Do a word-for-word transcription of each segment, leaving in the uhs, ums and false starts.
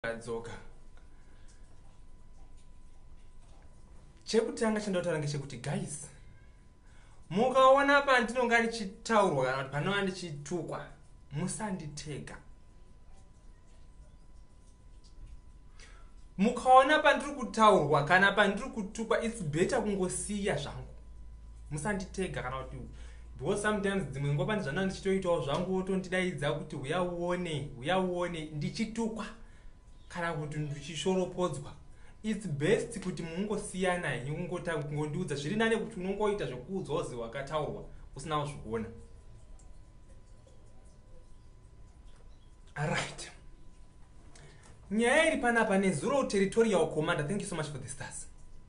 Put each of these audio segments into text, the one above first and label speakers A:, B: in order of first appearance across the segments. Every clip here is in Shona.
A: Adzoka. Chekutanga chandotaura ngechekuti guys, mukaona pandinonga ndichitaurwa kana kuti panonga ndichitukwa, musanditega. Mukaona pandiri kutaurwa kana pandiri kutukwa, it's better kungosiya zvangu. Musanditega kana kuti because sometimes dzimwe nguva pani zvana ndichitoitawo zvangu wotondidaidza kuti uya uone, uya uone ndichitukwa kana kuti ndichishoropodzwa. It's best kuti mungosiyana henyu kungota kungondiudza zviri nane kuti unongoita zvekuudzwa uzi wakataurwa usinawo zvikuona. Alright. Nyaya iri panapa neZuro Territorial Commander, thank you so much for the stars.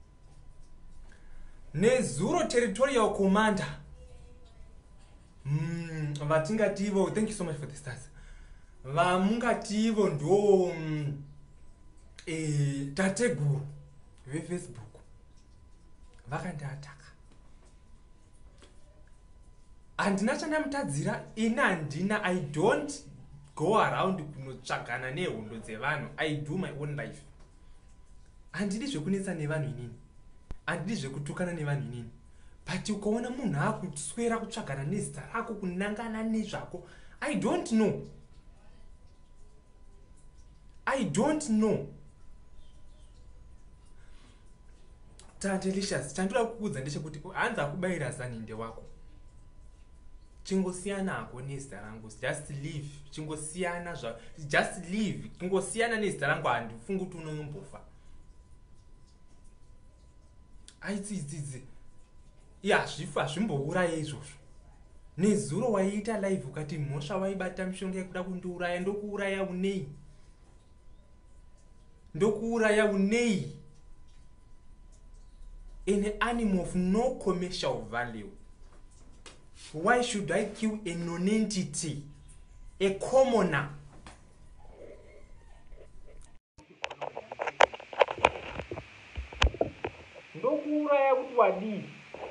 A: neZuro Territorial Commander. Mm, vatingativo, thank you so much for the stars. Vamungativo ndo mm, eh, tateguru veFacebook vakandiataka. Handina chandamutadzira, ina handina, I don't go around kunotsvagana nehondo dzevanhu. I do my own life. Handidi zvekunetsa nevanhu inini, handidi zvekutukana nevanhu inini. But ukaona munhu akuswera kutsvagana nezita rako, kunangana nezvako, I don't know. I don't know. Delicious, chandura kukuudza ndechekuti hanzi akubayira zaninde wako. Chingosiyana ako nezita rangu, just leave. Chingosiyana zva, just leave. Chingosiyana nezita rangu, handifungi kuti unombofa. Aitsi idzi. Ya, zvifa zvimbouraya izvozvo. neZuro waiita live ukati mhosva waibata mishonga yekuda kundiuraya, ndokuuraya unei? Ndokuuraya unei? An animal of no commercial value. Why should I kill a non-entity, a commoner? Ndokuuraya kuti wadii?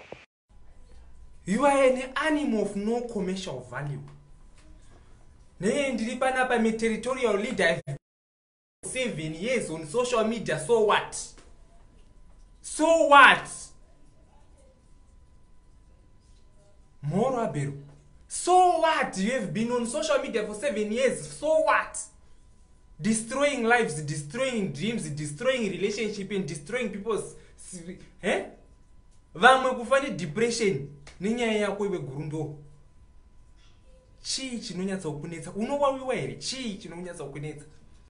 A: You are an animal of no commercial value. Nee, ndiri panapa me territorial leader seven years on social media, so what? So what? Moro Aberu. So what? You have been on social media for seven years, so what? Destroying lives, destroying dreams, destroying relationships, and destroying people's... Eh? Vamwe kufani depression nenyaya yako iwe gurundo. Chii chinonyatsa kukunetsa? Unowawiwa here? Chii chinonyatsa kukunetsa?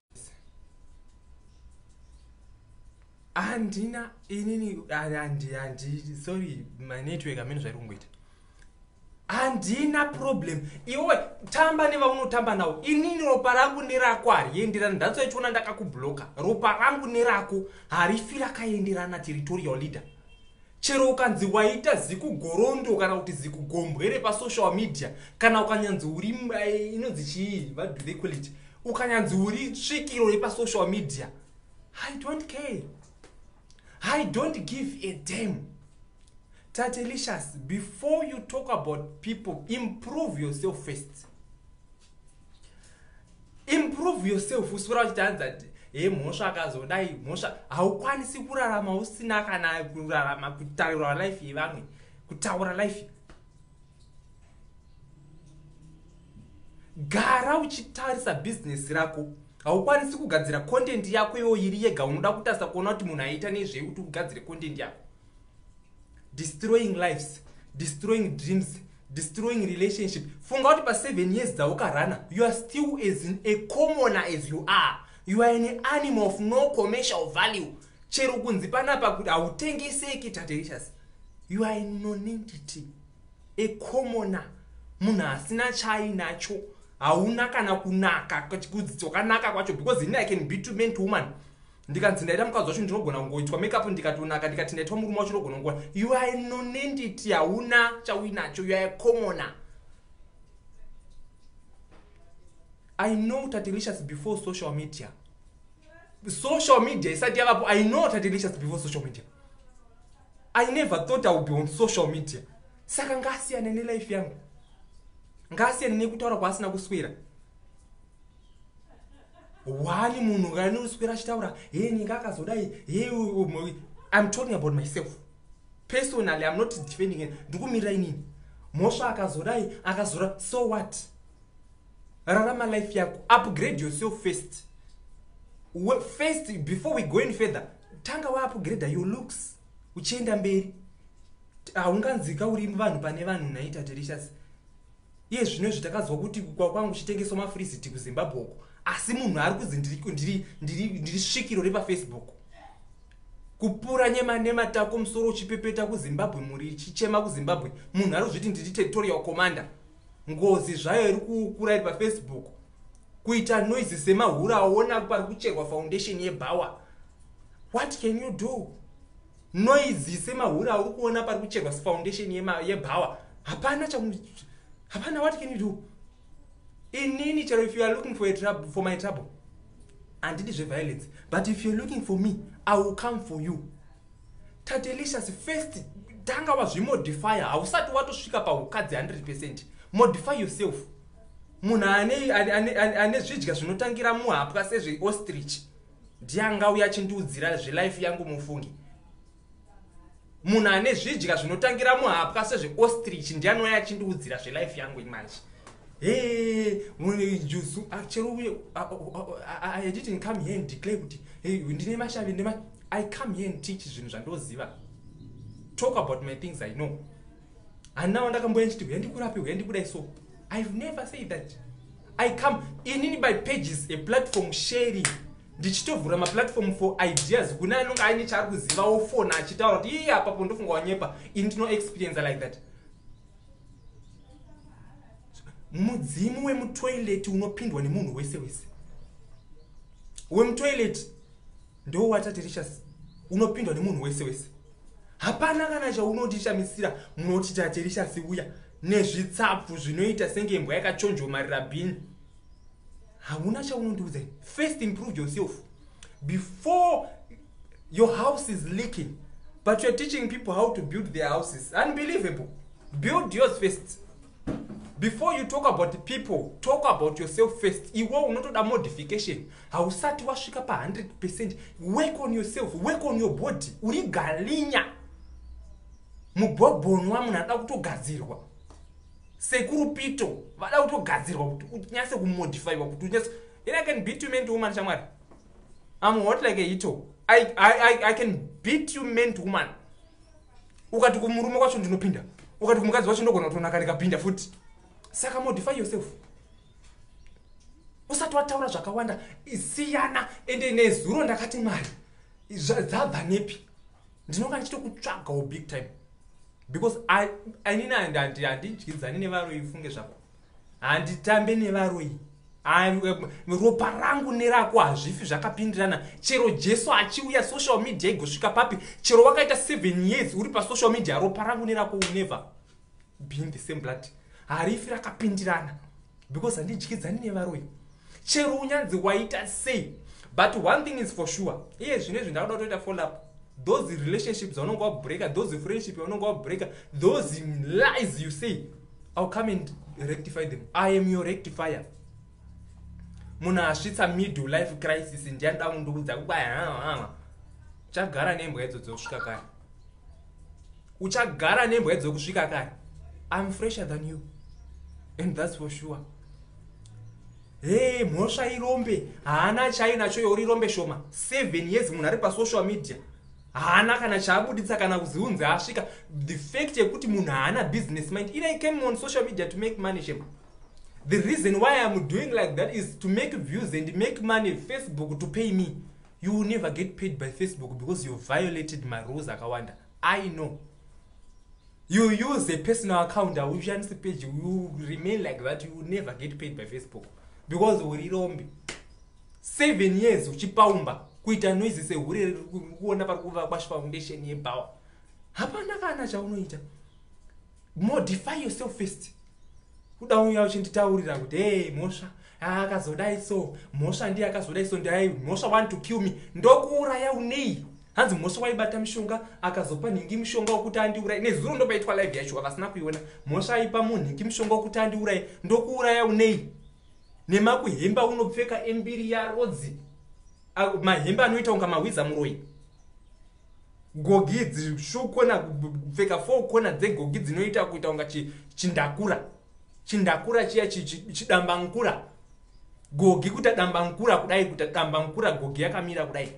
A: Andina inini andi andi sorry my network amene zviri kungoita. Andina problem. Iwe tamba nevaunotamba nawo. Inini ropa rangu nerako harienderana. Ndatso ichona ndakakubloka. Ropa rangu nerako harifi rakaenderana territorial leader. Chero ukanzi waita zikugorondo kana kuti zikugombwere pa social media kana ukanyanzi uri inonzi chii, what do they call it? Ukanyanzi uri svikiro pa social media. I don't care. I don't give a damn. Tatelicious, before you talk about people, improve yourself first. Improve yourself. Usura chitanza e mhosva akazodai mhosva haukwanisi kurarama usina kana kurarama kutaura life yevamwe, kutaura life. Gara uchitarisa business rako. Haukwanisi kugadzira content yako iwo iri yega, unoda kutasa kuona kuti munhu aita nezvei kuti ugadzire content yako. Destroying lives, destroying dreams, destroying relationship. Funga kuti pa seven years dzaukarana, you are still as a commoner as you are. You are an animal of no commercial value. Chero kunzi panapa kuti hautengeseki Tatelicious. You are a non-entity, a commoner. Munhu asina chainacho. Hauna kana kunaka kudzokanaka kwacho, because in I can be to man to woman. Ndikanzi ndaita mukadzi wacho ndinogona kungoitwa makeup ndikatonaka, ndikati ndaitwa murume wacho ndinogona kungowa. You are a non-entity, hauna chauinacho. You are a commoner. I know Tatelicious before social media. Social media isati yavapo. I know Tatelicious before social media. I never thought I would be on social media. Saka ngasiyana nelife yangu. Ngasiyana nekutaura kwasina kuswera. wani munhu nganoswera achitaura hey nyika akazodai hey I'm talking about myself personally. I'm not defending it. Ndikumirira inini mhosva akazodai akazora, so what? Rarama life yako, upgrade yourself first. First, before we go any further, tanga wa upgrade your looks uchienda mberi. Haunganzika uri vanhu pane vanhu naita Delicious. Iye zvino zvitakazwa kuti kwa kwangu chitengeso mafriziti kuZimbabwe uko, asi munhu ari kuzi ndiri ndiri ndiri ndiri svikiro repa Facebook. Kupura nyema nema tako musoro uchipepeta kuZimbabwe, muri chichema kuZimbabwe, munhu ari kuzviti ndiri territorial commander. Ngozi zvayo iri kukura iri pa Facebook. Kuita noise semahura aona pari kucherwa foundation yeBawa. What can you do? Noise semahura uri kuona pari kucherwa foundation yeBawa. Hapana cha hapana, what can you do? Inini chero, if you are looking for a trouble, for my trouble, and it is violence, but if you're looking for me, I will come for you. Tadelicious first tanga wa zvimodify. Hausati watosvika pa ukadzi one hundred percent. Modify yourself. Munhu ane ane ane zvidya zvinotangira muhapwa sezve ostrich ndianga uya chindudzira zve life yangu mufungi. Munhu ane zvidya zvinotangira muhapwa sezve ostrich ndianoya chindudzira zve life yangu imanje. Hey, munhu jusu actually I didn't come here and declare kuti hey ndine mashavi ndema. I come here and teach zvinhu zvandoziva. Talk about my things I know. And now ndakamboenda chiti ndikurapi ndikudai so. I've never said that. I come in by pages, a platform sharing. Ndichitovhura ma platform for ideas. Kuna anonga aine chari kuziva ofona achitaura kuti iya apa pondofunga wanyepa indino experience like that. Mudzimu we mutoilet unopindwa nemunhu wese wese. We mutoilet ndo wata Delicious unopindwa nemunhu wese wese. Hapana kana cha unotishamisira munoti cha Delicious uya nezvitsapfu zvinoita senge mbwa yakachonjomarira bini. Hauna cha unondiudza. First improve yourself before your house is leaking, but you're teaching people how to build their houses. Unbelievable. Build yours first. Before you talk about the people, talk about yourself first. Iwo unotoda modification. Hausati wasvika pa one hundred percent. Work on yourself, work on your body. Uri galinya. Mubobonwa munada kutogadzirwa. Sekurupito vada kutogadzirwa kuti unyase kumodifyiwa kuti unyase. I can beat you man to woman shamwari. I'm hot like a hito. I I I can beat you man to woman. Ukati kumurume kwacho ndinopinda. Ukati kumukadzi wacho ndogona kutonaka rikapinda futi. Saka modify yourself. Usati wataura zvakawanda isiyana ende nezuro ndakati mari. Zabva nepi. Ndinoka ndichitokutsvaga o big time. Because I anina and anti andichidzani nevaroi ifunge zvako. Handitambe nevaroi. Ropa rangu nerako hazvifi zvakapindirana. Chero Jesu achiuya social media igosvika papi. Chero wakaita seven years uri pa social media, ropa rangu nerako will never be in the same blood. Harifi rakapindirana. Because handidyidzani nevaroi. Chero unyanzi waita sei. But one thing is for sure. Iye zvinezvi ndakuda kutoita follow up. Those relationships are not going to break, those friendships are not going to break, those lies you say, I'll come and rectify them. I am your rectifier. Muna ashita middle life crisis in the down to the Chagara name where to Shikakari. Uchagara name where to Shikakari. I'm fresher than you. And that's for sure. Hey, Mosha Irombe, Ana China Choyori Rombe Shoma. Seven years Munarepa social media. Hana kana chabuditsa kana kuzunza ashika. The fact yekuti munhu hana business mind. I came on social media to make money shame. The reason why I'm doing like that is to make views and make money. Facebook to pay me. You will never get paid by Facebook because you violated my rules akawanda. I know. You use a personal account, a Ujan's page, you remain like that, you will never get paid by Facebook. Because urirombi. Seven years uchipaumba. Kuita noise se uri kuona pakuva kwash foundation yeBawa. Hapana kana chaunoita. Modify yourself first. Kuda uya uchinditaurira kuti hey Mosha akazodai so Mosha ndiye akazodai so ndai Mosha want to kill me. Ndokuuraya unei. Hanzi Mosha waibata mishonga akazopa ningi mishonga wokuti andiurai. Nezuro ndobaitwa live yacho vasina kuiona. Mosha aipa munhu ningi mishonga wokuti andiurai. Ndokuuraya unei. nemakuhemba unopfeka embiri yarodzi mahembe anoita unga mahwiza muroi gogi dzishukona kupfeka four kona dzegogi dzinoita kuita unga chindakura chindakura chiya chidambankura gogi kuita dambankura kudai kuita dambankura gogi yakamira kudai.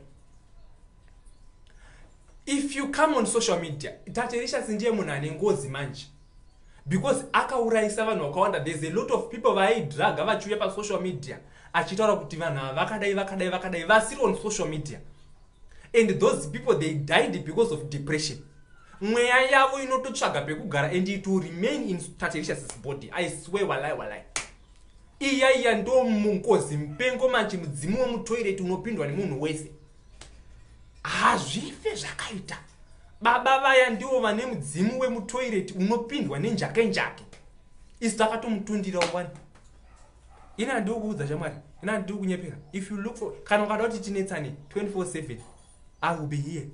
A: If you come on social media Taterisha sindiye munhu ane ngozi manje because akauraisa vanhu vakawanda. There's a lot of people vaidhaga vachiuya pa social media achitaura kuti vanhu ava vakadai vakadai vakadai vasiri on social media, and those people they died because of depression. Mweya yavo inototsvaga pekugara and it will remain in Taterishas body. I swear walai walai. Iya iya ndo munkozi mpengo manje mudzimu womutoilet unopindwa nemunhu wese. Hazvife zvakaita. Baba vaya ndivo vane mudzimu wemutoilet unopindwa nenjake njake. Isi takatomutundira wani. Ina ndiri kuudza shamwari, ina ndiri kunyepera. If you look for kana ukada kuti tinetsane twenty-four seven, I will be here.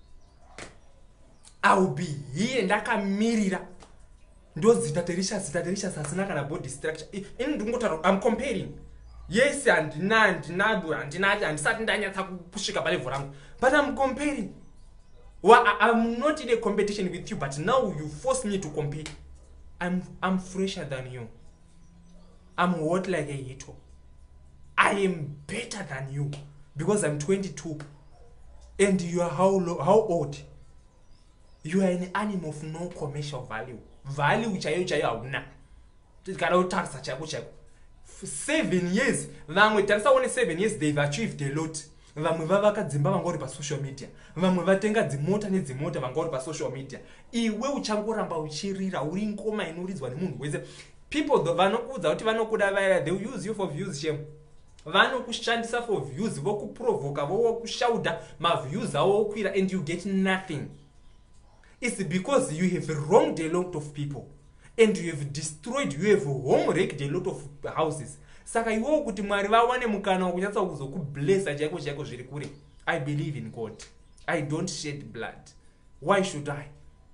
A: I will be here ndakamirira. Ndozi Taterishas Taterishas asina kana body structure. Ini ndingotaura I'm comparing. Yes andina andina andina andisati ndanyatsa kusvika palevel rangu. But I'm comparing. Well, I'm not in a competition with you, but now you force me to compete. I'm I'm fresher than you. I'm hot like a heater. I am better than you because I'm twenty-two. And you are how low, how old? You are an animal of no commercial value. Value which I chayo hauna. Tikada utarisa chako chako. Seven years. Vamwe tarisa one seven years they've achieved a lot. Vamwe vavakadzimba vangori pa social media. Vamwe vatenga dzimota nedzimota vangori pa social media. Iwe uchangoramba uchirira uri ngoma inoridzwa nemunhu wese. People vanokudza kuti vanokuda vaya, they will use you for views shame. Vanokushandisa for views, vokuprovoka, vokushauda ma views awo okwira and you get nothing. It's because you have wronged a lot of people and you have destroyed, you have home wrecked a lot of houses. Saka iwo kuti Mwari vawane mukana wokunyatsa kuzokublessa chaiko chaiko zviri kure. I believe in God. I don't shed blood. Why should I?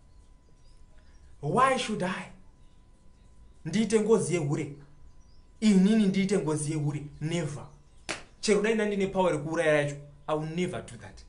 A: Why should I? Ndiite ngozi yehure. Inini ndiite ngozi yehure. Never. Chero dai ndine power kuuraya yacho. I will never do that.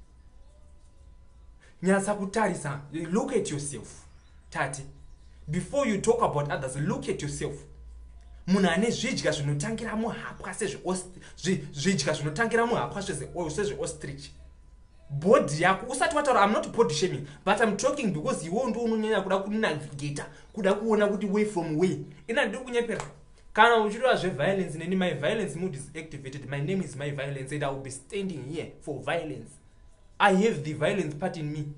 A: Nyasa kutarisa. Look at yourself. Tati. Before you talk about others, look at yourself. Munhu ane zvidya zvinotangira muhapwa sezvidya zvinotangira muhapwa sezveostrich. Body yako usati wataura, I'm not body shaming, but I'm talking because iwo ndo unonyanya kuda kunavigata, kuda kuona kuti way from way. Ina ndiri kunyepera. Kana uchirwa zveviolence neni my violence mood is activated. My name is my violence and I will be standing here for violence. I have the violence part in me.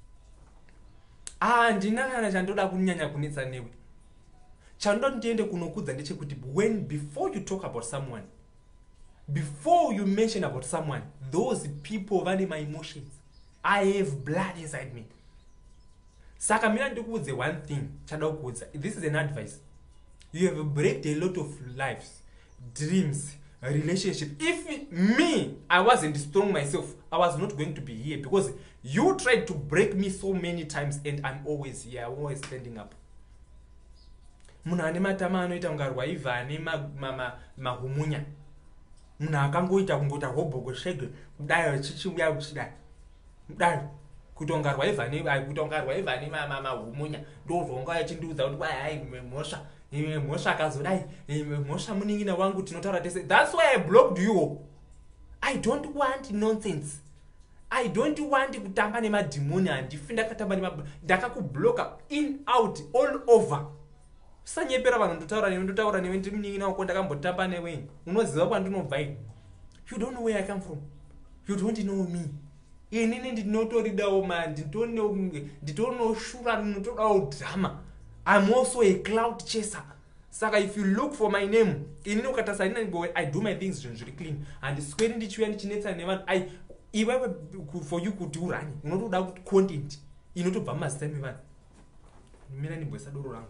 A: Ah, ndina kana chandoda kunyanya kunetsa newe. Chandoti ndiende kunokudza ndechekuti when before you talk about someone, before you mention about someone, those people value my emotions. I have blood inside me. Saka mina ndikuudze one thing, chada kuudza. This is an advice. You have breaked a lot of lives, dreams, relationship. If me, I wasn't strong myself, I was not going to be here because you tried to break me so many times and I'm always here, I'm always standing up. Munhu ane matama anoita kunga rwaivha ane mahumunya. Munhu akangoita kungota hobogo shege kudai chichiuya kuchidai. Kudai kutonga rwaivha ane kutonga rwaivha ane mahumunya. Ndozvonga achindiudza kuti kwai hai mhosva. Mhosva akazodai. Mhosva muningina wangu tinotaura tese. That's why I blocked you. I don't want nonsense. I don't want kutamba nemadhimoni handifi ndakatamba nema ndakakubloka in out all over. Sanyepera vanhu ndotaura newe ndotaura newe ndiminyina uko ndakambotamba newe. Unoziva kwandinobva ini. You don't know where I come from. You don't know me. Inini ndinotoridawo man, nditono nditono shura ndinotodawo drama. I'm also a cloud chaser. Saka if you look for my name, inini ukatasarina ngo I do my things very clean and square ndichiuya ndichinetsa nevanhu. I iwewe for you kuti urani unotoda kuti content inotobva mazita evanhu. Mina ndibwesa doro rangu.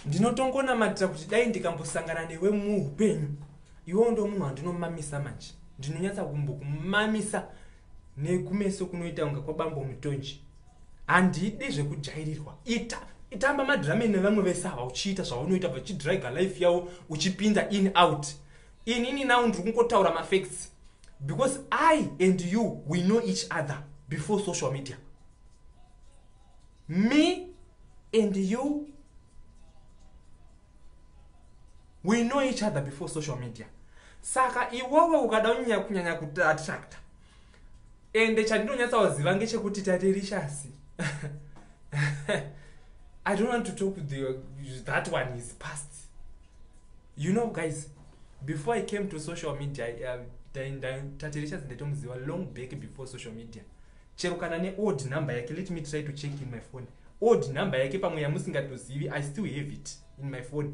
A: ndinotongonamatira kuti dai ndikambosangana newe muupenyu iwewo ndo munhu wandinomamisa manje ndinonyatsa kumbokumamisa nekumeso kunoita kunga kwabambo mutonji handidi zvekujairirwa ita itamba madrameni nevamwe vese ava uchiita zvaunoita vachidraiga life yavo uchipinda in out inini now ndiri kungotaura mafacts because I and you we know each other before social media. Me and you we know each other before social media. Saka iwewe ukada unyanya kunyanya kuattract ende chandinonyatsa kuziva ngechekuti taterishasi I don't want to talk with the that one is past. You know guys, before I came to social media uh, taterishasi ndatomuziva long back before social media. Chero kana ne odd number yake, let me try to check in my phone. Odd number yake pamwe yamusingatozivi, I still have it in my phone.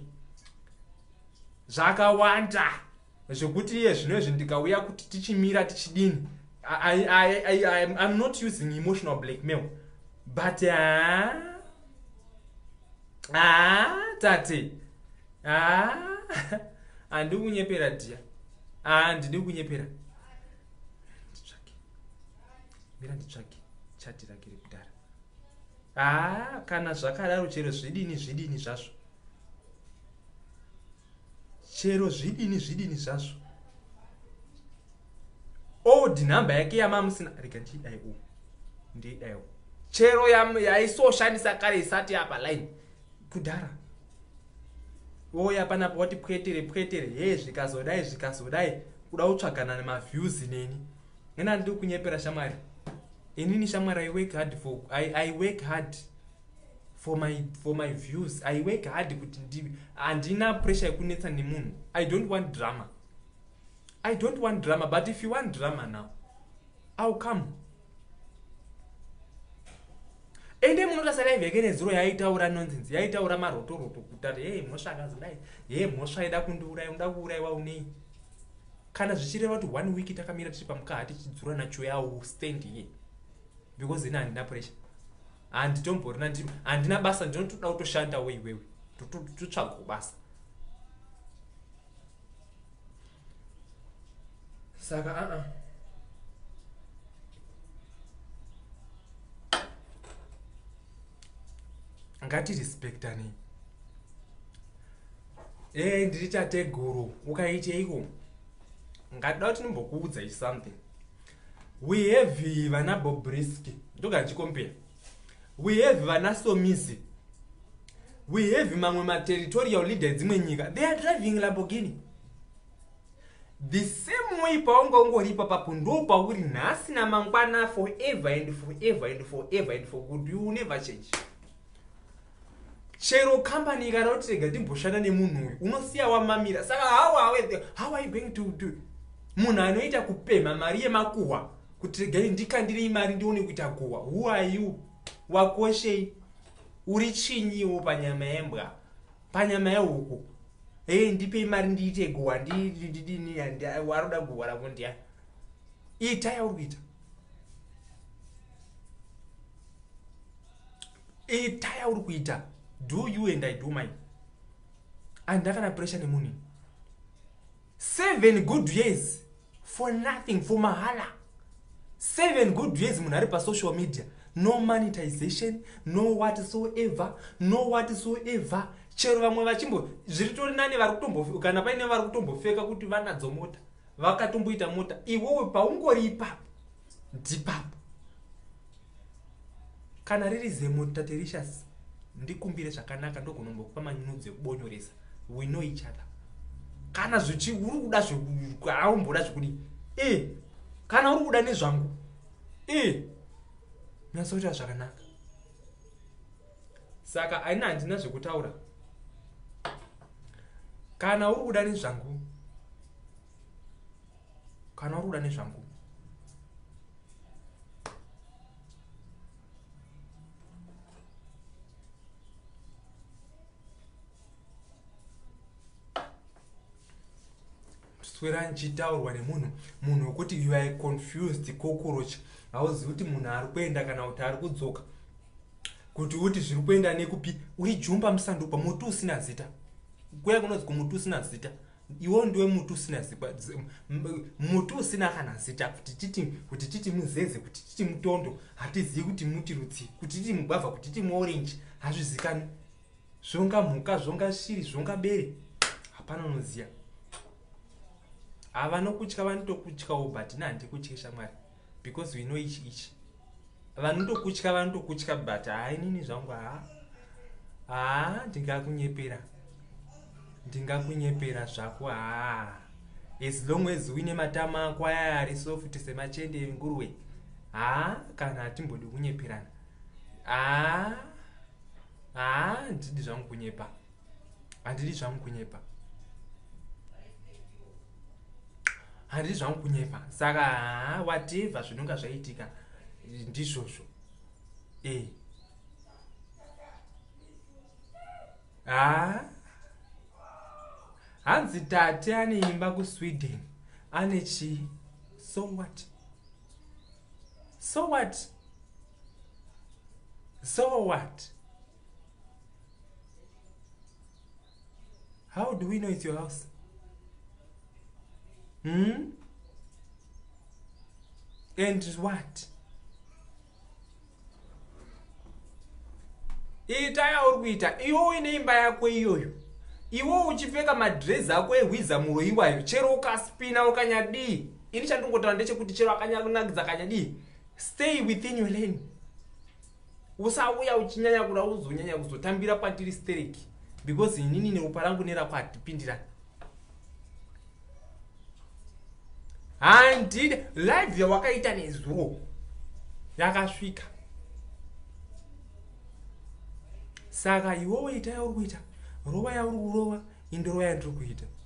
A: Zvakawanda zvekuti iye zvinezvi ndikauya kuti tichimira tichidini. I, I, I, I, I'm not using emotional blackmail, but ah, ah, tate, ah, andi kunyepera dia, ah, ndidi kunyepera. Nditsvake, mira nditsvake, chati rakiri kudara. Ah, kana zvakadaro chero zvidini zvidini zvazvo. Chero zvidini zvidini zvazvo. Old number yake yamamusina rega ndidai u ndidai chero yaisoshandisa kare isati apa line kudhara oya panapo wati pwetere pwetere he zvikazodai zvikazodai kuda utsvagana nemaviews neni nena ndiri kunyepera shamwari inini shamwari I work hard for I, I work hard for my for my views. I work hard kuti ndi andina pressure yekunetsa nemunhu. I don't want drama. I don't want drama, but if you want drama now, I'll come. Ende munhu tasara ivheke nezuro yaitaura nonsense, yaitaura maroto roto kutati hey mosvakazi dai, hey mosvaida kundiuraya, unoda kuurayiwa unei. Kana zvichireva kuti one week takamira tiri pamukaha tichidzura nacho yawo stand here. Because ina handina pressure. Handitomborina ndimi, handina basa ndinotoda kutoshanda we iwewe. Totsvaga basa. Saka a a ngati respectani eh ndiri tate guru ukaiteiko ngada kuti nimbokuudza something. We have vana Bobrisky ndoga ndichompera, we have vana Somizi, we have mamwe ma territorial leaders dzimwe nyika, they are driving Lamborghini. The same way paungongoripa papo ndo pauri nhasi namangwana forever and forever and forever and for good. You will never change. Chero company ikaroti rega timboshanda nemunhu uyu unosiya wamamira. Saka how are how are you going to do? Munhu anoita kupema mari yemakuhwa kuti rega ndikandire imari ndione kuita kuhwa. Who are you? Wakoshei uri chinyiwo panyama yembwa panyama yehuku. Hey, ndipe imari ndiite guwa ndi ndi ni waroda guwa rako ndia ita yaurikuita ita yaurikuita do you and I do mine andakana pressure nemunhu seven good years for nothing, for mahala. Seven good years munhu ari pa social media, no monetization, no whatsoever, no whatsoever. Chero vamwe vachimbo zviritori nani vari kutombo kana paine vari kutombofeka kuti vanadzo mota vakatomboita mota iwewe paungoripa ndipapo kana riri zemo taterishasi ndikumbire zvakanaka ndokunombokupa manyunudzi ekubonyoresa. We know each other. Kana zvichi uri kuda zvaumboda zvekudi eh kana uri kuda nezvangu eh nasoita zvakanaka. Saka aina handina zvekutaura. Kana uri kuda nezvangu kana uri kuda nezvangu swera nchitaurwa nemunhu munhu wekuti you are confused cockroach hauzivi kuti munhu ari kuenda kana kuti ari kudzoka. kuti uti zviri kuenda nekupi uri jumba musandupa muti usina zita kuya kunonzi muti usina zita iwo ndiwe muti usina zita muti usina kana zita kuti titi kuti titi muzeze kuti titi mutondo hatizivi kuti muti rutsi kuti titi mugwavha kuti titi muorange hazvizikani zvonga mhuka zvonga shiri zvonga bere hapana unoziya ava nokutya vanotokutyawo but nandikutye shamwari because we know ichi ichi vanotokutya vanotokutya but hai nini zvangu ha ha ndingakunyepera ndingakunyepera zvako ha as long as uine matama ako aya ari soft semachende enguruwe ha kana hatimbodi kunyeperana ha ha ndidi zvangu kunyepa handidi zvangu kunyepa handidi zvangu kunyepa saka ha whatever zvinonga zvaitika ndizvozvo eh ha hanzi tate ane imba kuSweden ane chi so what so what so what how do we know it's your house hmm and what ita yauri kuita iwo uine imba yako iyoyo iwo uchipfeka madress ako ehwiza muro iwayo chero ukaspina ukanyadii ini chandingotaura ndechekuti chero akanyanakidza akanyadii stay within your lane usauya uchinyanya kuda uzonyanya kuzotambira patiri stereki because inini neupa rangu nerako hatipindirani handidi live yawakaita nezuro yakasvika saka iwowo ita yauri kuita rova yauri kurova indorova yandiri kuita